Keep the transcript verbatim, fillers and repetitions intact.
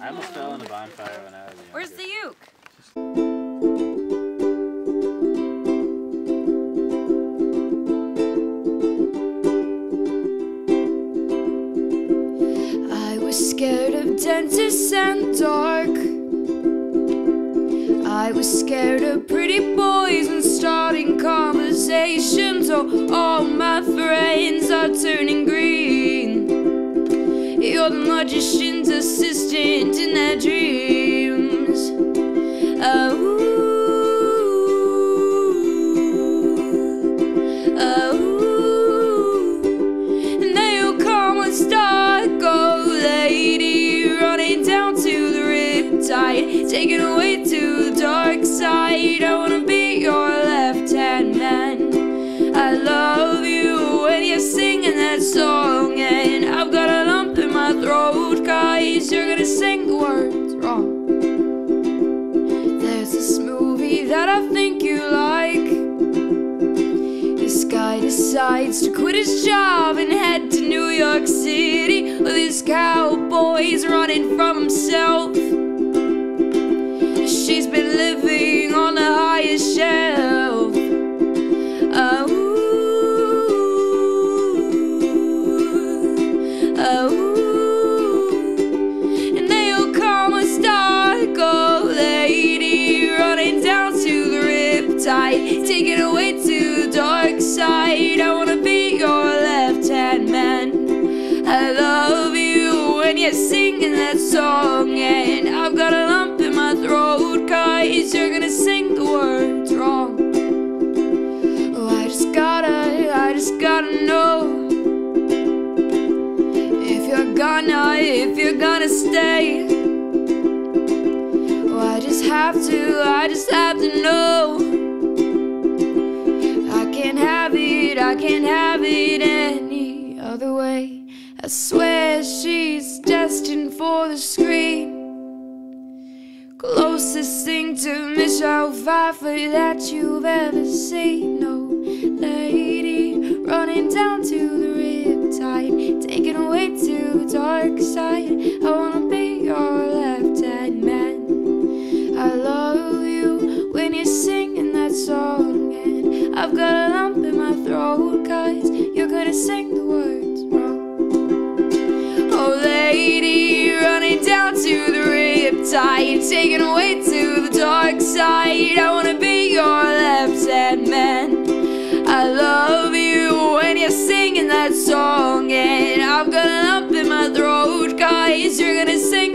I almost fell in the bonfire when I was younger. Where's the uke? I was scared of dentists and dark. I was scared of pretty boys and starting conversations. Oh, all my friends are turning green. You're the magician's assistant in their dreams. Oh, oh, and then you'll come and start, go lady, running down to the Riptide, taken away to the dark side. I wanna be your left-hand man. I love you when you're singing that song, and I've got a lump in my throat, cause you're gonna sing the words wrong. There's this movie that I think you like. This guy decides to quit his job and head to New York City, with his cowboys running from himself. She's been living on the highest shelf. Oh, oh, and then you'll come a star, go lady, running down to the Riptide, taken away to the dark side. I wanna be your left-hand man. I love you when you're singing that song, and I've got a lump in my throat, cause you're gonna sing the words wrong. Oh, I just gotta, I just gotta know if you're gonna, if you're gonna stay. Oh, I just have to, I just have to know. I can't have it, I can't have it any other way. I swear she's destined for the screen. Closest thing to Michelle Pfeiffer that you've ever seen. No lady, running down to the Riptide, taken away to the dark side. I wanna be your left-hand man. I love you when you're singing that song, and I've got a lump in my throat, cause you're gonna sing the words wrong. Oh lady, running down to the Riptide, taken away to the dark side. I wanna be your left-hand man. I love you when you're singing that song, and I've got a lump in my throat, cause you're gonna sing